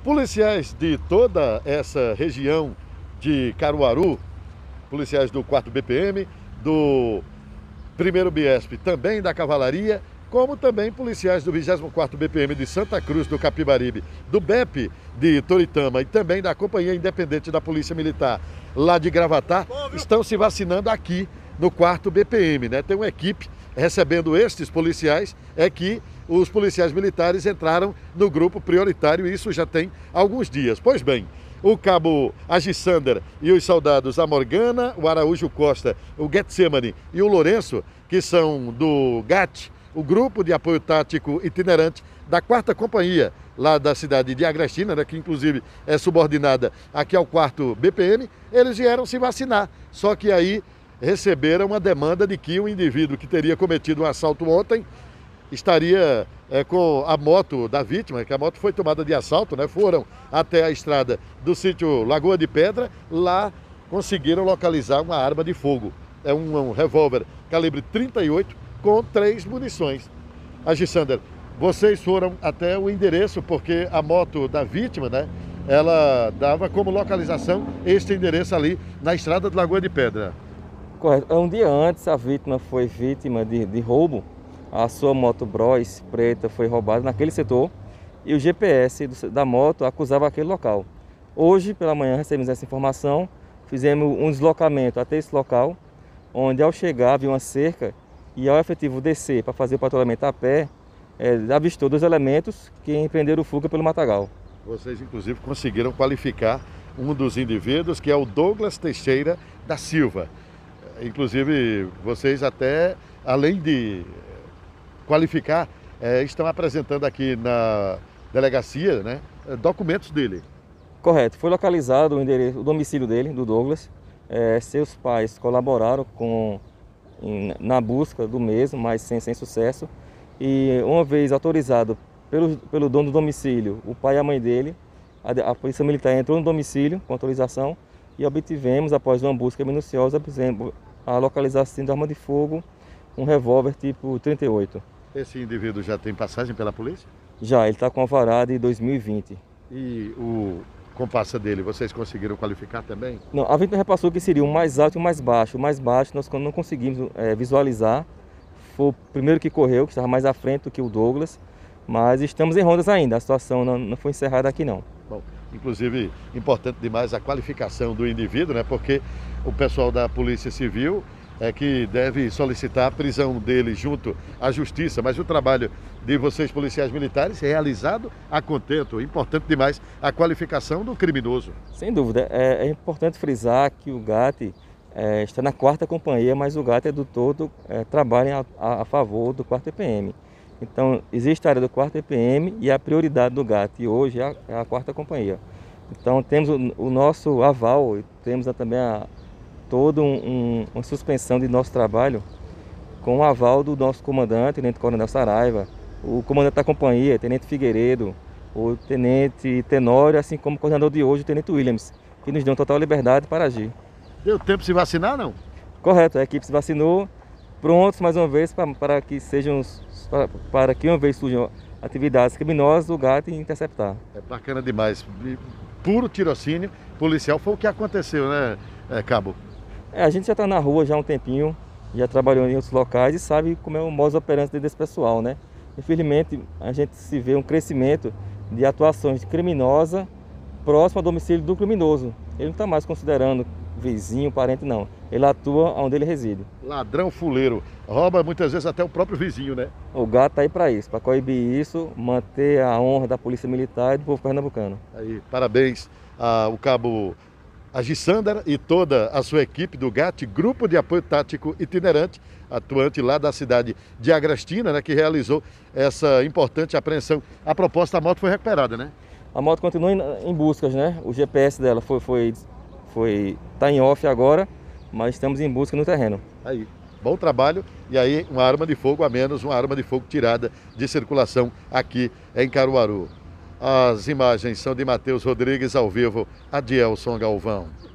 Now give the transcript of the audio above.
Policiais de toda essa região de Caruaru, policiais do 4º BPM, do 1º BIESP, também da Cavalaria, como também policiais do 24º BPM de Santa Cruz do Capibaribe, do BEP de Toritama e também da Companhia Independente da Polícia Militar lá de Gravatá, estão se vacinando aqui no 4º BPM, né? Tem uma equipe recebendo estes policiais, é que os policiais militares entraram no grupo prioritário, e isso já tem alguns dias. Pois bem, o cabo Agissander e os soldados a Morgana, o Araújo Costa, o Getsemane e o Lourenço, que são do GAT, o Grupo de Apoio Tático Itinerante da 4ª Companhia, lá da cidade de Agrestina, né, que inclusive é subordinada aqui ao 4º BPM, eles vieram se vacinar. Só que aí receberam uma demanda de que o indivíduo que teria cometido um assalto ontem estaria com a moto da vítima, que a moto foi tomada de assalto, né? Foram até a estrada do sítio Lagoa de Pedra, lá conseguiram localizar uma arma de fogo. É um revólver calibre 38 com 3 munições. Agissander, vocês foram até o endereço porque a moto da vítima, né? Ela dava como localização este endereço ali na estrada de Lagoa de Pedra. Correto. Um dia antes, a vítima foi vítima de roubo. A sua moto Bros preta foi roubada naquele setor e o GPS da moto acusava aquele local. Hoje, pela manhã, recebemos essa informação, fizemos um deslocamento até esse local, onde ao chegar havia uma cerca e ao efetivo descer para fazer o patrulhamento a pé, avistou 2 elementos que empreenderam fuga pelo matagal. Vocês, inclusive, conseguiram qualificar um dos indivíduos, que é o Douglas Teixeira da Silva. Inclusive, vocês até, além de qualificar, estão apresentando aqui na delegacia, né, documentos dele. Correto. Foi localizado o domicílio dele, do Douglas. Seus pais colaboraram na busca do mesmo, mas sem sucesso. E uma vez autorizado pelo dono do domicílio, o pai e a mãe dele, a Polícia Militar entrou no domicílio com autorização e obtivemos, após uma busca minuciosa, por exemplo, a localização de arma de fogo, um revólver tipo 38. Esse indivíduo já tem passagem pela polícia? Já, ele está com alvará de 2020. E o compassa dele, vocês conseguiram qualificar também? Não, a vítima repassou que seria o mais alto e o mais baixo. O mais baixo nós não conseguimos visualizar. Foi o primeiro que correu, que estava mais à frente do que o Douglas. Mas estamos em rondas ainda, a situação não foi encerrada aqui não. Bom, inclusive, importante demais a qualificação do indivíduo, né? Porque o pessoal da Polícia Civil que deve solicitar a prisão dele junto à Justiça, mas o trabalho de vocês, policiais militares, é realizado a contento. Importante demais a qualificação do criminoso. Sem dúvida, é importante frisar que o GAT está na 4ª Companhia, mas o GAT é do todo, trabalha a favor do 4º EPM. Então, existe a área do 4º EPM e a prioridade do GAT hoje é a 4ª Companhia. Então, temos o nosso aval, temos também toda uma suspensão de nosso trabalho com o aval do nosso comandante, Tenente Coronel Saraiva, o comandante da companhia, Tenente Figueiredo, o Tenente Tenório, assim como o coordenador de hoje, o Tenente Williams, que nos dão total liberdade para agir. Deu tempo de se vacinar, não? Correto, a equipe se vacinou, prontos mais uma vez para que uma vez surjam atividades criminosas, o GAT interceptar. É bacana demais. Puro tirocínio policial foi o que aconteceu, né, Cabo? A gente já está na rua já há um tempinho, já trabalhou em outros locais e sabe como é o modus operandi desse pessoal, né? Infelizmente, a gente se vê um crescimento de atuações criminosas próximo ao domicílio do criminoso. Ele não está mais considerando vizinho, parente, não. Ele atua onde ele reside. Ladrão fuleiro. Rouba muitas vezes até o próprio vizinho, né? O GAT está aí para isso, para coibir isso, manter a honra da Polícia Militar e do povo pernambucano. Aí, parabéns ao cabo Agissander e toda a sua equipe do GAT, Grupo de Apoio Tático Itinerante, atuante lá da cidade de Agrestina, né, que realizou essa importante apreensão. A proposta, a moto foi recuperada, né? A moto continua em buscas, né? O GPS dela tá em off agora, mas estamos em busca no terreno. Aí, bom trabalho. E aí, uma arma de fogo a menos, uma arma de fogo tirada de circulação aqui em Caruaru. As imagens são de Matheus Rodrigues, ao vivo, Adielson Galvão.